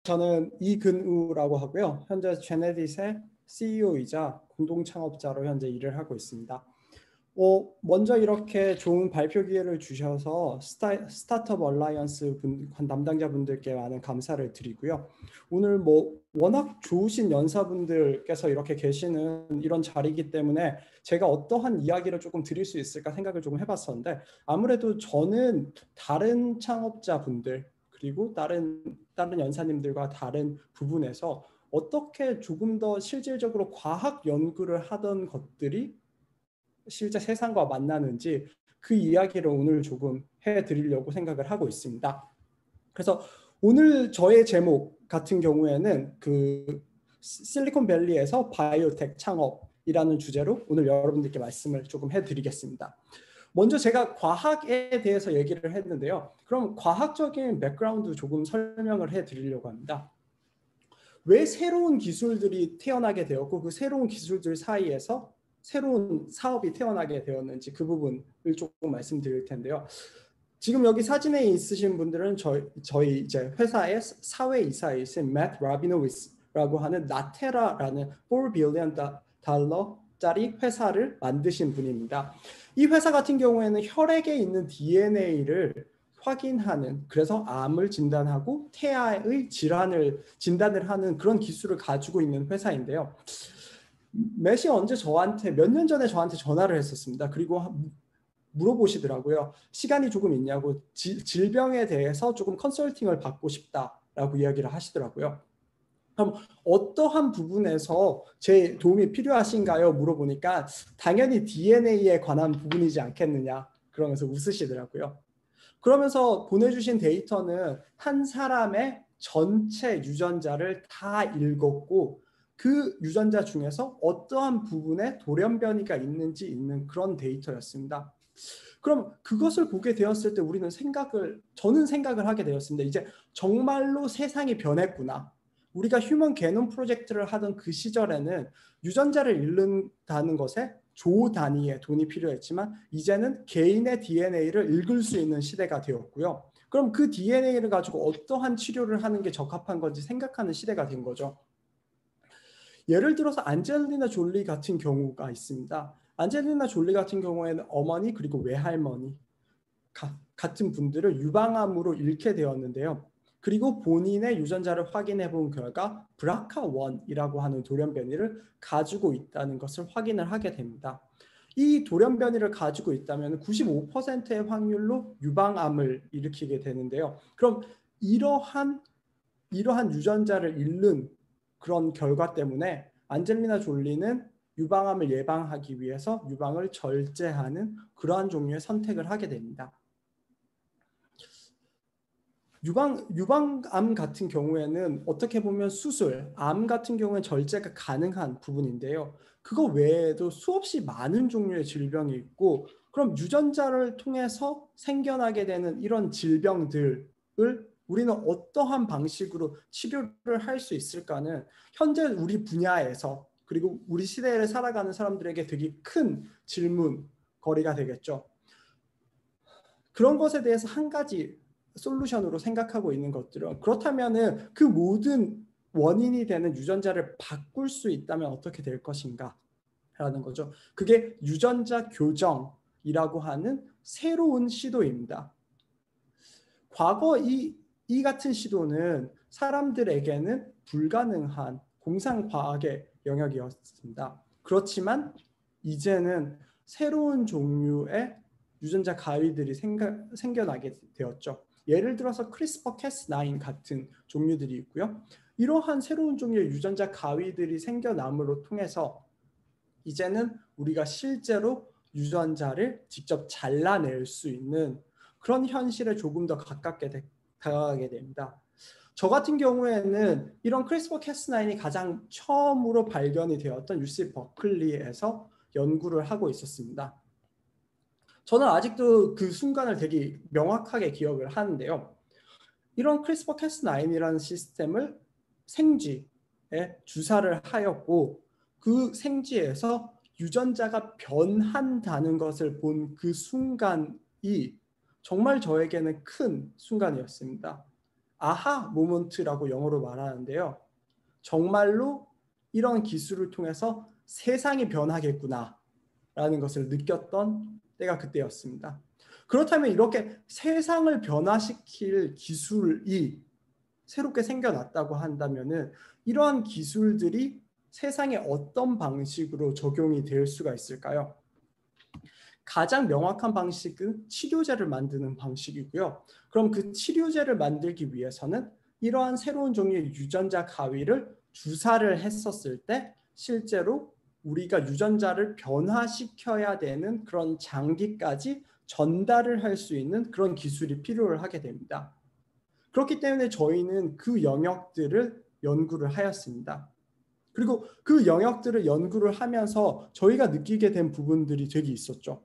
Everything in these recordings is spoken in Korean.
저는 이근우라고 하고요. 현재 제네딧의 CEO이자 공동 창업자로 현재 일을 하고 있습니다. 먼저 이렇게 좋은 발표 기회를 주셔서 스타트업 얼라이언스 담당자분들께 많은 감사를 드리고요. 오늘 워낙 좋으신 연사분들께서 이렇게 계시는 이런 자리이기 때문에 제가 어떠한 이야기를 조금 드릴 수 있을까 생각을 조금 해봤었는데, 아무래도 저는 다른 창업자분들 그리고 다른 연사님들과 다른 부분에서 어떻게 조금 더 실질적으로 과학 연구를 하던 것들이 실제 세상과 만나는지 그 이야기를 오늘 조금 해드리려고 생각을 하고 있습니다. 그래서 오늘 저의 제목 같은 경우에는 그 실리콘밸리에서 바이오텍 창업이라는 주제로 오늘 여러분들께 말씀을 조금 해드리겠습니다. 먼저 제가 과학에 대해서 얘기를 했는데요. 그럼 과학적인 백그라운드 조금 설명을 해드리려고 합니다. 왜 새로운 기술들이 태어나게 되었고 그 새로운 기술들 사이에서 새로운 사업이 태어나게 되었는지 그 부분을 조금 말씀드릴 텐데요. 지금 여기 사진에 있으신 분들은 저희 이제 회사의 사회이사이신 맷 라비노위스라고 하는 나테라라는 4 빌리언 달러짜리 회사를 만드신 분입니다. 이 회사 같은 경우에는 혈액에 있는 DNA를 확인하는, 그래서 암을 진단하고 태아의 질환을 진단을 하는 그런 기술을 가지고 있는 회사인데요. 매시 언제 저한테 몇 년 전에 저한테 전화를 했었습니다. 그리고 물어보시더라고요. 시간이 조금 있냐고, 질병에 대해서 조금 컨설팅을 받고 싶다라고 이야기를 하시더라고요. 그럼 어떠한 부분에서 제 도움이 필요하신가요? 물어보니까 당연히 DNA에 관한 부분이지 않겠느냐 그러면서 웃으시더라고요. 그러면서 보내주신 데이터는 한 사람의 전체 유전자를 다 읽었고 그 유전자 중에서 어떠한 부분에 돌연변이가 있는지 있는 그런 데이터였습니다. 그럼 그것을 보게 되었을 때 저는 생각을 하게 되었습니다. 이제 정말로 세상이 변했구나. 우리가 휴먼 게놈 프로젝트를 하던 그 시절에는 유전자를 읽는다는 것에 조 단위의 돈이 필요했지만 이제는 개인의 DNA를 읽을 수 있는 시대가 되었고요. 그럼 그 DNA를 가지고 어떠한 치료를 하는 게 적합한 건지 생각하는 시대가 된 거죠. 예를 들어서 안젤리나 졸리 같은 경우가 있습니다. 안젤리나 졸리 같은 경우에는 어머니 그리고 외할머니 같은 분들을 유방암으로 잃게 되었는데요. 그리고 본인의 유전자를 확인해 본 결과 BRCA1이라고 하는 돌연변이를 가지고 있다는 것을 확인을 하게 됩니다. 이 돌연변이를 가지고 있다면 95%의 확률로 유방암을 일으키게 되는데요. 그럼 이러한 유전자를 잃는 그런 결과 때문에 안젤리나 졸리는 유방암을 예방하기 위해서 유방을 절제하는 그러한 종류의 선택을 하게 됩니다. 유방암 같은 경우에는 어떻게 보면 암 같은 경우에는 절제가 가능한 부분인데요. 그거 외에도 수없이 많은 종류의 질병이 있고, 그럼 유전자를 통해서 생겨나게 되는 이런 질병들을 우리는 어떠한 방식으로 치료를 할 수 있을까는 현재 우리 분야에서 그리고 우리 시대를 살아가는 사람들에게 되게 큰 질문거리가 되겠죠. 그런 것에 대해서 한 가지 솔루션으로 생각하고 있는 것들은, 그렇다면 그 모든 원인이 되는 유전자를 바꿀 수 있다면 어떻게 될 것인가 라는 거죠. 그게 유전자 교정이라고 하는 새로운 시도입니다. 과거 이 같은 시도는 사람들에게는 불가능한 공상과학의 영역이었습니다. 그렇지만 이제는 새로운 종류의 유전자 가위들이 생겨나게 되었죠. 예를 들어서 크리스퍼-캐스9 같은 종류들이 있고요. 이러한 새로운 종류의 유전자 가위들이 생겨남으로 통해서 이제는 우리가 실제로 유전자를 직접 잘라낼 수 있는 그런 현실에 조금 더 가깝게 다가가게 됩니다. 저 같은 경우에는 이런 크리스퍼-캐스9이 가장 처음으로 발견이 되었던 UC 버클리에서 연구를 하고 있었습니다. 저는 아직도 그 순간을 되게 명확하게 기억을 하는데요. 이런 크리스퍼-캐스9이라는 시스템을 생쥐에 주사를 하였고 그 생쥐에서 유전자가 변한다는 것을 본 그 순간이 정말 저에게는 큰 순간이었습니다. 아하 모먼트라고 영어로 말하는데요. 정말로 이런 기술을 통해서 세상이 변하겠구나 라는 것을 느꼈던 때가 그때였습니다. 그렇다면 이렇게 세상을 변화시킬 기술이 새롭게 생겨났다고 한다면은 이러한 기술들이 세상에 어떤 방식으로 적용이 될 수가 있을까요? 가장 명확한 방식은 치료제를 만드는 방식이고요. 그럼 그 치료제를 만들기 위해서는 이러한 새로운 종류의 유전자 가위를 주사를 했었을 때 실제로 우리가 유전자를 변화시켜야 되는 그런 장기까지 전달을 할 수 있는 그런 기술이 필요를 하게 됩니다. 그렇기 때문에 저희는 그 영역들을 연구를 하였습니다. 그리고 그 영역들을 연구를 하면서 저희가 느끼게 된 부분들이 되게 있었죠.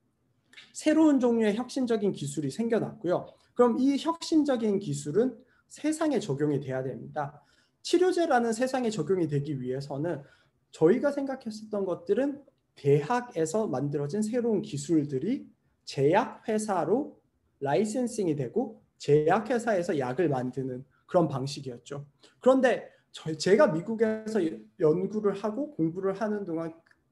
새로운 종류의 혁신적인 기술이 생겨났고요. 그럼 이 혁신적인 기술은 세상에 적용이 돼야 됩니다. 치료제라는 세상에 적용이 되기 위해서는 저희가 생각했었던 것들은 대학에서 만들어진 새로운 기술들이 제약회사로 라이센싱이 되고 제약회사에서 약을 만드는 그런 방식이었죠. 그런데 제가 미국에서 연구를 하고 공부를 하는 동안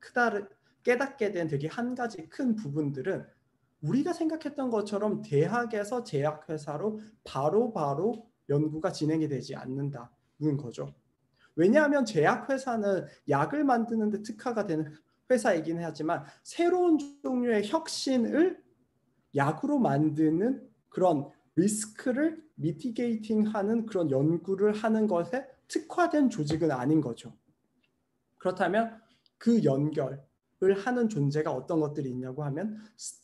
깨닫게 된 되게 한 가지 큰 부분들은 우리가 생각했던 것처럼 대학에서 제약회사로 바로 연구가 진행이 되지 않는다는 거죠. 왜냐하면 제약회사는 약을 만드는 데 특화가 되는 회사이긴 하지만 새로운 종류의 혁신을 약으로 만드는 그런 리스크를 미티게이팅하는 그런 연구를 하는 것에 특화된 조직은 아닌 거죠. 그렇다면 그 연결을 하는 존재가 어떤 것들이 있냐고 하면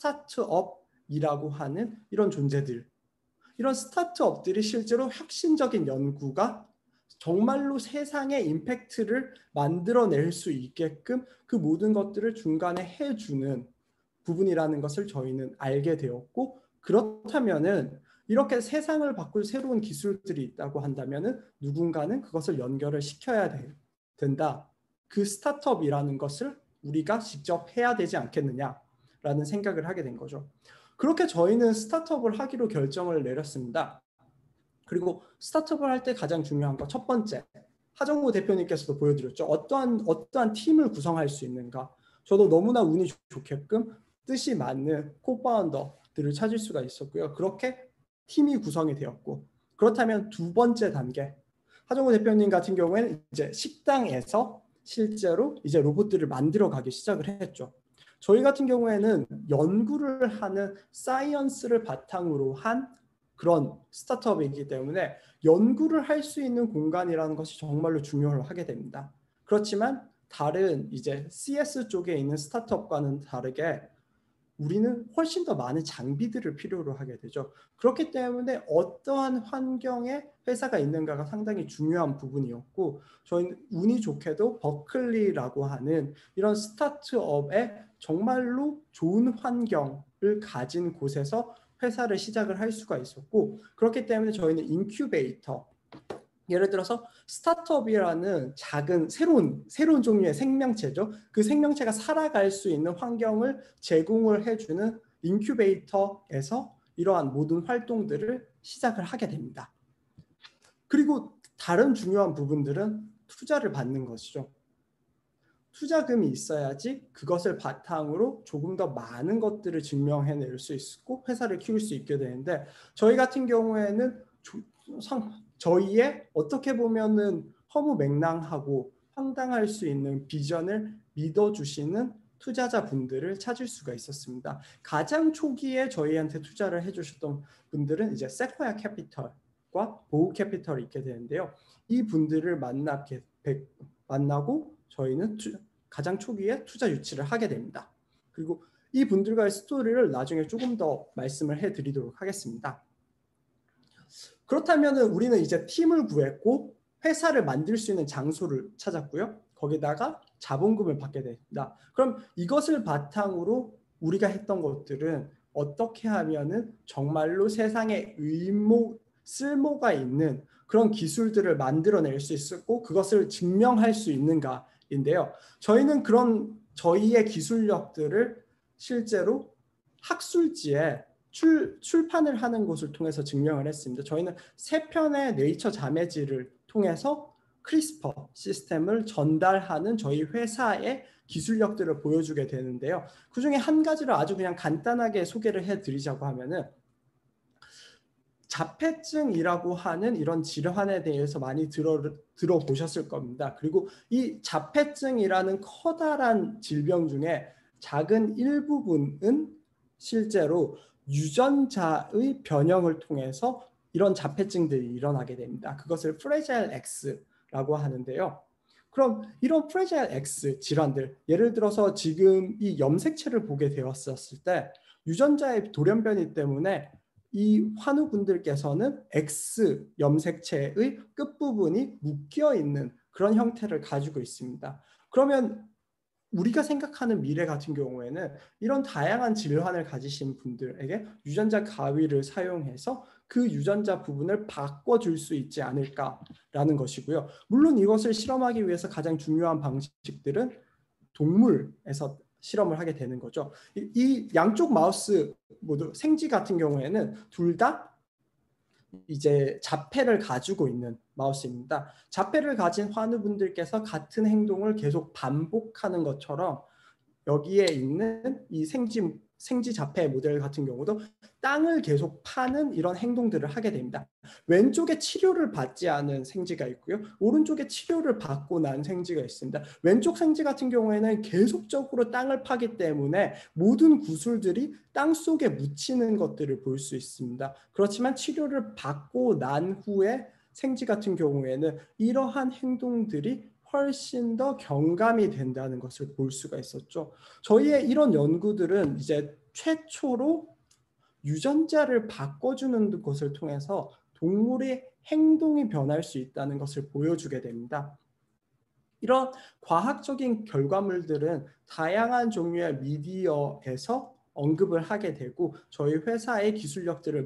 스타트업이라고 하는 이런 존재들, 이런 스타트업들이 실제로 혁신적인 연구가 정말로 세상에 임팩트를 만들어낼 수 있게끔 그 모든 것들을 중간에 해주는 부분이라는 것을 저희는 알게 되었고, 그렇다면은 이렇게 세상을 바꿀 새로운 기술들이 있다고 한다면은 누군가는 그것을 연결을 시켜야 된다. 그 스타트업이라는 것을 우리가 직접 해야 되지 않겠느냐라는 생각을 하게 된 거죠. 그렇게 저희는 스타트업을 하기로 결정을 내렸습니다. 그리고 스타트업을 할 때 가장 중요한 거 첫 번째, 하정우 대표님께서도 보여드렸죠. 어떠한 팀을 구성할 수 있는가. 저도 너무나 운이 좋게끔 뜻이 맞는 코파운더들을 찾을 수가 있었고요. 그렇게 팀이 구성이 되었고, 그렇다면 두 번째 단계, 하정우 대표님 같은 경우에는 이제 식당에서 실제로 이제 로봇들을 만들어 가기 시작을 했죠. 저희 같은 경우에는 연구를 하는 사이언스를 바탕으로 한 그런 스타트업이기 때문에 연구를 할 수 있는 공간이라는 것이 정말로 중요하게 됩니다. 그렇지만 다른 이제 CS 쪽에 있는 스타트업과는 다르게 우리는 훨씬 더 많은 장비들을 필요로 하게 되죠. 그렇기 때문에 어떠한 환경에 회사가 있는가가 상당히 중요한 부분이었고, 저희는 운이 좋게도 버클리라고 하는 이런 스타트업에 정말로 좋은 환경을 가진 곳에서 회사를 시작을 할 수가 있었고, 그렇기 때문에 저희는 인큐베이터, 예를 들어서 스타트업이라는 작은 새로운 종류의 생명체죠. 그 생명체가 살아갈 수 있는 환경을 제공을 해주는 인큐베이터에서 이러한 모든 활동들을 시작을 하게 됩니다. 그리고 다른 중요한 부분들은 투자를 받는 것이죠. 투자금이 있어야지 그것을 바탕으로 조금 더 많은 것들을 증명해낼 수 있고 회사를 키울 수 있게 되는데, 저희 같은 경우에는 저희의 어떻게 보면은 허무맹랑하고 황당할 수 있는 비전을 믿어주시는 투자자분들을 찾을 수가 있었습니다. 가장 초기에 저희한테 투자를 해주셨던 분들은 이제 세코야 캐피털과 보우 캐피털이 있게 되는데요. 이 분들을 만나고 저희는 가장 초기에 투자 유치를 하게 됩니다. 그리고 이 분들과의 스토리를 나중에 조금 더 말씀을 해드리도록 하겠습니다. 그렇다면 우리는 이제 팀을 구했고 회사를 만들 수 있는 장소를 찾았고요. 거기다가 자본금을 받게 됩니다. 그럼 이것을 바탕으로 우리가 했던 것들은 어떻게 하면은 정말로 세상에 쓸모가 있는 그런 기술들을 만들어낼 수 있고 그것을 증명할 수 있는가인데요. 저희는 그런 저희의 기술력들을 실제로 학술지에 출판을 하는 곳을 통해서 증명을 했습니다. 저희는 3편의 네이처 자매지를 통해서 크리스퍼 시스템을 전달하는 저희 회사의 기술력들을 보여주게 되는데요. 그 중에 한 가지를 아주 그냥 간단하게 소개를 해드리자고 하면은, 자폐증이라고 하는 이런 질환에 대해서 많이 들어보셨을 겁니다. 그리고 이 자폐증이라는 커다란 질병 중에 작은 일부분은 실제로 유전자의 변형을 통해서 이런 자폐증들이 일어나게 됩니다. 그것을 프레자일 X라고 하는데요. 그럼 이런 프레자일 X 질환들, 예를 들어서 지금 이 염색체를 보게 되었을 때 유전자의 돌연변이 때문에 이 환우분들께서는 X 염색체의 끝부분이 묶여 있는 그런 형태를 가지고 있습니다. 그러면 우리가 생각하는 미래 같은 경우에는 이런 다양한 질환을 가지신 분들에게 유전자 가위를 사용해서 그 유전자 부분을 바꿔줄 수 있지 않을까라는 것이고요. 물론 이것을 실험하기 위해서 가장 중요한 방식들은 동물에서 실험을 하게 되는 거죠. 이 양쪽 마우스 모두 생쥐 같은 경우에는 둘 다 이제 자폐를 가지고 있는 마우스입니다. 자폐를 가진 환우분들께서 같은 행동을 계속 반복하는 것처럼 여기에 있는 이 생쥐 자폐 모델 같은 경우도 땅을 계속 파는 이런 행동들을 하게 됩니다. 왼쪽에 치료를 받지 않은 생쥐가 있고요. 오른쪽에 치료를 받고 난 생쥐가 있습니다. 왼쪽 생쥐 같은 경우에는 계속적으로 땅을 파기 때문에 모든 구슬들이 땅 속에 묻히는 것들을 볼 수 있습니다. 그렇지만 치료를 받고 난 후에 생쥐 같은 경우에는 이러한 행동들이 훨씬 더 경감이 된다는 것을 볼 수가 있었죠. 저희의 이런 연구들은 이제 최초로 유전자를 바꿔주는 것을 통해서 동물의 행동이 변할 수 있다는 것을 보여주게 됩니다. 이런 과학적인 결과물들은 다양한 종류의 미디어에서 언급을 하게 되고 저희 회사의 기술력들을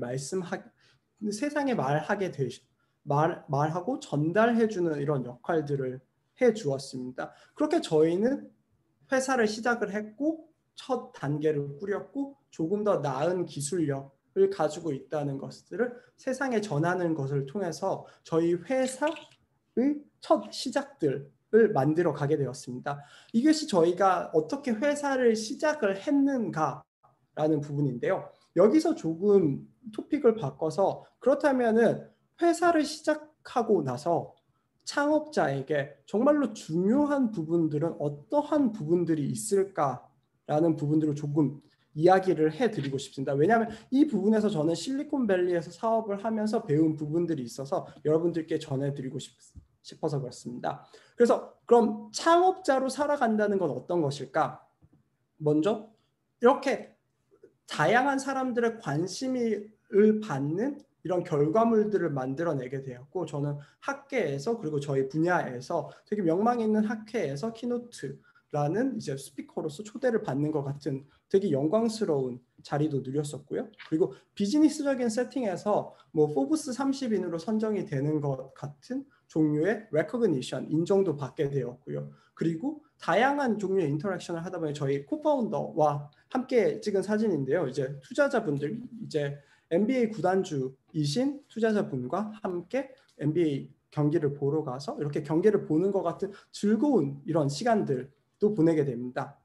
세상에 말하고 전달해주는 이런 역할들을 해 주었습니다. 그렇게 저희는 회사를 시작을 했고 첫 단계를 꾸렸고 조금 더 나은 기술력을 가지고 있다는 것들을 세상에 전하는 것을 통해서 저희 회사의 첫 시작들을 만들어 가게 되었습니다. 이것이 저희가 어떻게 회사를 시작을 했는가라는 부분인데요. 여기서 조금 토픽을 바꿔서 그렇다면은 회사를 시작하고 나서 창업자에게 정말로 중요한 부분들은 어떠한 부분들이 있을까라는 부분들을 조금 이야기를 해드리고 싶습니다. 왜냐하면 이 부분에서 저는 실리콘밸리에서 사업을 하면서 배운 부분들이 있어서 여러분들께 전해드리고 싶어서 그렇습니다. 그래서 그럼 창업자로 살아간다는 건 어떤 것일까? 먼저 이렇게 다양한 사람들의 관심을 받는 이런 결과물들을 만들어내게 되었고 저는 학계에서 그리고 저희 분야에서 되게 명망 있는 학회에서 키노트라는 이제 스피커로서 초대를 받는 것 같은 되게 영광스러운 자리도 누렸었고요. 그리고 비즈니스적인 세팅에서 뭐 포브스 30인으로 선정이 되는 것 같은 종류의 레코그니션, 인정도 받게 되었고요. 그리고 다양한 종류의 인터랙션을 하다 보니 저희 코파운더와 함께 찍은 사진인데요. 이제 투자자분들, 이제 NBA 구단주이신 투자자분과 함께 NBA 경기를 보러 가서 이렇게 경기를 보는 것 같은 즐거운 이런 시간들도 보내게 됩니다.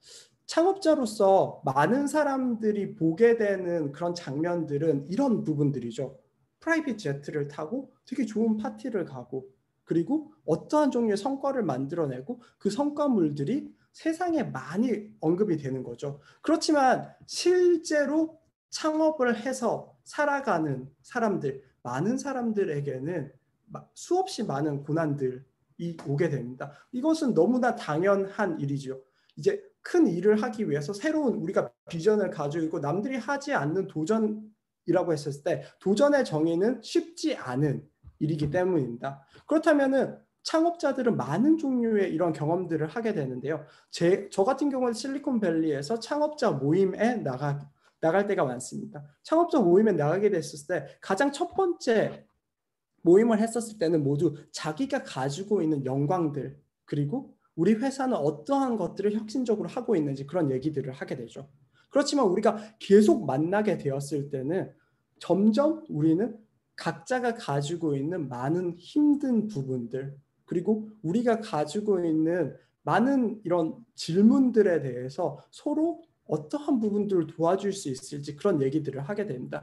창업자로서 많은 사람들이 보게 되는 그런 장면들은 이런 부분들이죠. 프라이빗 제트를 타고 되게 좋은 파티를 가고 그리고 어떠한 종류의 성과를 만들어내고 그 성과물들이 세상에 많이 언급이 되는 거죠. 그렇지만 실제로 창업을 해서 살아가는 사람들, 많은 사람들에게는 수없이 많은 고난들이 오게 됩니다. 이것은 너무나 당연한 일이죠. 이제 큰 일을 하기 위해서 새로운 우리가 비전을 가지고 있고 남들이 하지 않는 도전이라고 했을 때 도전의 정의는 쉽지 않은 일이기 때문입니다. 그렇다면은 창업자들은 많은 종류의 이런 경험들을 하게 되는데요. 저 같은 경우는 실리콘밸리에서 창업자 모임에 나갈 때가 많습니다. 창업자 모임에 나가게 됐을 때 가장 첫 번째 모임을 했었을 때는 모두 자기가 가지고 있는 영광들 그리고 우리 회사는 어떠한 것들을 혁신적으로 하고 있는지 그런 얘기들을 하게 되죠. 그렇지만 우리가 계속 만나게 되었을 때는 점점 우리는 각자가 가지고 있는 많은 힘든 부분들, 그리고 우리가 가지고 있는 많은 이런 질문들에 대해서 서로 어떠한 부분들을 도와줄 수 있을지 그런 얘기들을 하게 됩니다.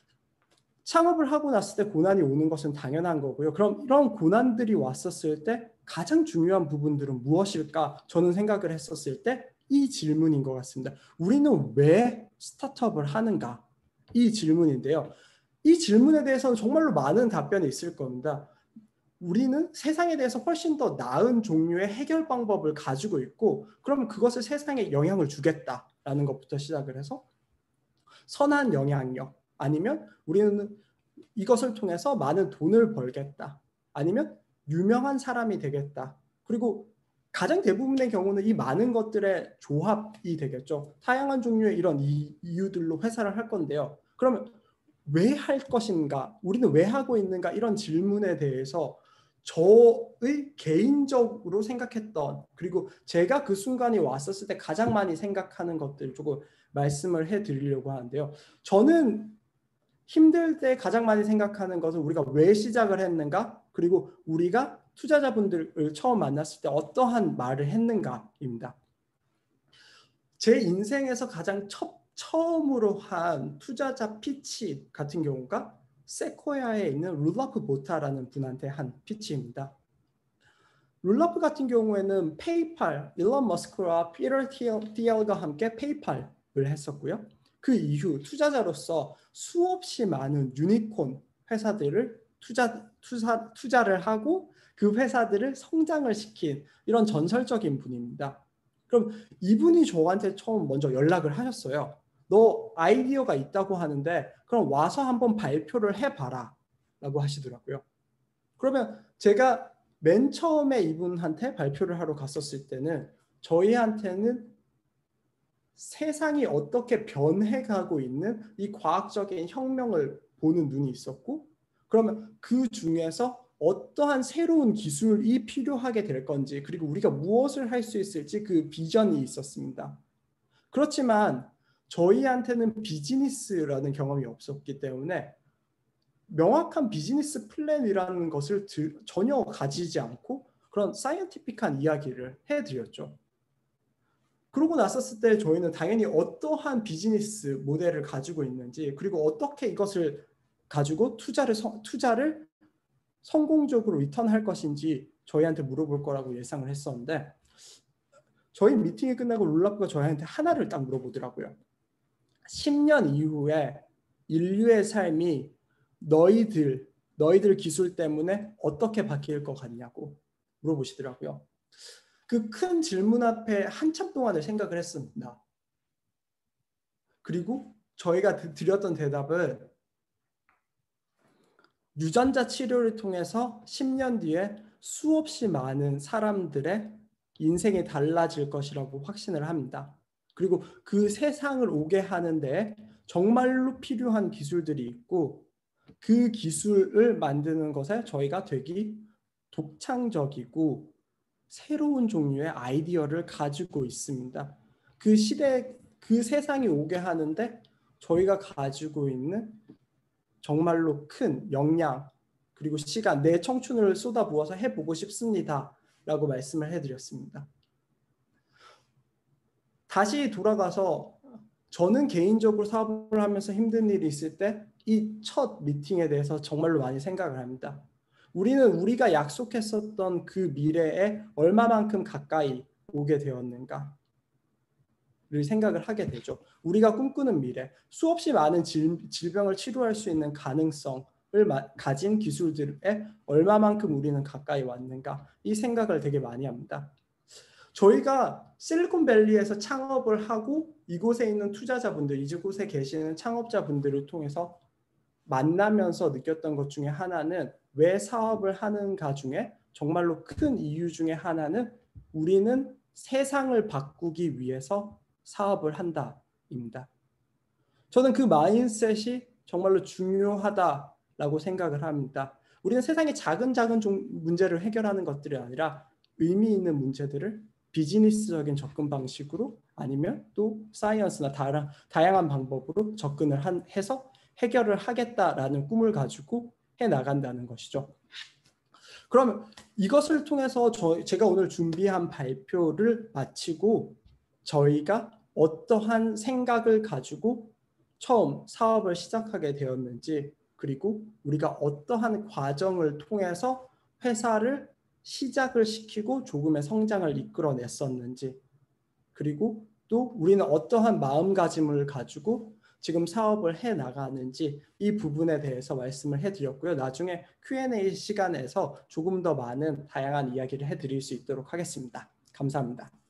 창업을 하고 났을 때 고난이 오는 것은 당연한 거고요. 그럼 이런 고난들이 왔었을 때 가장 중요한 부분들은 무엇일까? 저는 생각을 했었을 때 이 질문인 것 같습니다. 우리는 왜 스타트업을 하는가? 이 질문인데요. 이 질문에 대해서는 정말로 많은 답변이 있을 겁니다. 우리는 세상에 대해서 훨씬 더 나은 종류의 해결 방법을 가지고 있고, 그러면 그것을 세상에 영향을 주겠다라는 것부터 시작을 해서 선한 영향력, 아니면 우리는 이것을 통해서 많은 돈을 벌겠다, 아니면 유명한 사람이 되겠다. 그리고 가장 대부분의 경우는 이 많은 것들의 조합이 되겠죠. 다양한 종류의 이런 이유들로 회사를 할 건데요. 그러면 왜 할 것인가? 우리는 왜 하고 있는가? 이런 질문에 대해서 저의 개인적으로 생각했던, 그리고 제가 그 순간이 왔었을 때 가장 많이 생각하는 것들을 조금 말씀을 해드리려고 하는데요. 저는 힘들 때 가장 많이 생각하는 것은 우리가 왜 시작을 했는가, 그리고 우리가 투자자분들을 처음 만났을 때 어떠한 말을 했는가입니다. 제 인생에서 가장 처음으로 한 투자자 피치 같은 경우가 세코야에 있는 룰러프 보타라는 분한테 한 피치입니다. 룰러프 같은 경우에는 페이팔, 일론 머스크와 피터 티엘과 함께 페이팔을 했었고요. 그 이후 투자자로서 수없이 많은 유니콘 회사들을 투자를 하고 그 회사들을 성장을 시킨 이런 전설적인 분입니다. 그럼 이분이 저한테 처음 먼저 연락을 하셨어요. 너 아이디어가 있다고 하는데 그럼 와서 한번 발표를 해봐라 라고 하시더라고요. 그러면 제가 맨 처음에 이분한테 발표를 하러 갔었을 때는 저희한테는 세상이 어떻게 변해가고 있는 이 과학적인 혁명을 보는 눈이 있었고, 그러면 그 중에서 어떠한 새로운 기술이 필요하게 될 건지, 그리고 우리가 무엇을 할 수 있을지 그 비전이 있었습니다. 그렇지만 저희한테는 비즈니스라는 경험이 없었기 때문에 명확한 비즈니스 플랜이라는 것을 전혀 가지지 않고 그런 사이언티픽한 이야기를 해드렸죠. 그러고 났었을 때 저희는 당연히 어떠한 비즈니스 모델을 가지고 있는지, 그리고 어떻게 이것을 가지고 투자를 성공적으로 리턴할 것인지 저희한테 물어볼 거라고 예상을 했었는데, 저희 미팅이 끝나고 룰라프가 저희한테 하나를 딱 물어보더라고요. 10년 이후에 인류의 삶이 너희들 기술 때문에 어떻게 바뀔 것 같냐고 물어보시더라고요. 그 큰 질문 앞에 한참 동안을 생각을 했습니다. 그리고 저희가 드렸던 대답은 유전자 치료를 통해서 10년 뒤에 수없이 많은 사람들의 인생이 달라질 것이라고 확신을 합니다. 그리고 그 세상을 오게 하는데 정말로 필요한 기술들이 있고, 그 기술을 만드는 것에 저희가 되게 독창적이고 새로운 종류의 아이디어를 가지고 있습니다. 그 시대, 그 세상이 오게 하는데 저희가 가지고 있는 정말로 큰 역량, 그리고 시간, 내 청춘을 쏟아부어서 해보고 싶습니다 라고 말씀을 해드렸습니다. 다시 돌아가서 저는 개인적으로 사업을 하면서 힘든 일이 있을 때 이 첫 미팅에 대해서 정말로 많이 생각을 합니다. 우리는 우리가 약속했었던 그 미래에 얼마만큼 가까이 오게 되었는가를 생각을 하게 되죠. 우리가 꿈꾸는 미래, 수없이 많은 질병을 치료할 수 있는 가능성을 가진 기술들에 얼마만큼 우리는 가까이 왔는가, 이 생각을 되게 많이 합니다. 저희가 실리콘밸리에서 창업을 하고 이곳에 있는 투자자분들, 이곳에 계시는 창업자분들을 통해서 만나면서 느꼈던 것 중에 하나는, 왜 사업을 하는가 중에 정말로 큰 이유 중에 하나는 우리는 세상을 바꾸기 위해서 사업을 한다입니다. 저는 그 마인드셋이 정말로 중요하다라고 생각을 합니다. 우리는 세상의 작은 문제를 해결하는 것들이 아니라 의미 있는 문제들을 비즈니스적인 접근 방식으로 아니면 또 사이언스나 다양한 방법으로 접근을 해서 해결을 하겠다라는 꿈을 가지고 해 나간다는 것이죠. 그러면 이것을 통해서 제가 오늘 준비한 발표를 마치고 저희가 어떠한 생각을 가지고 처음 사업을 시작하게 되었는지, 그리고 우리가 어떠한 과정을 통해서 회사를 시작을 시키고 조금의 성장을 이끌어냈었는지, 그리고 또 우리는 어떠한 마음가짐을 가지고 지금 사업을 해 나가는지 이 부분에 대해서 말씀을 해드렸고요. 나중에 Q&A 시간에서 조금 더 많은 다양한 이야기를 해드릴 수 있도록 하겠습니다. 감사합니다.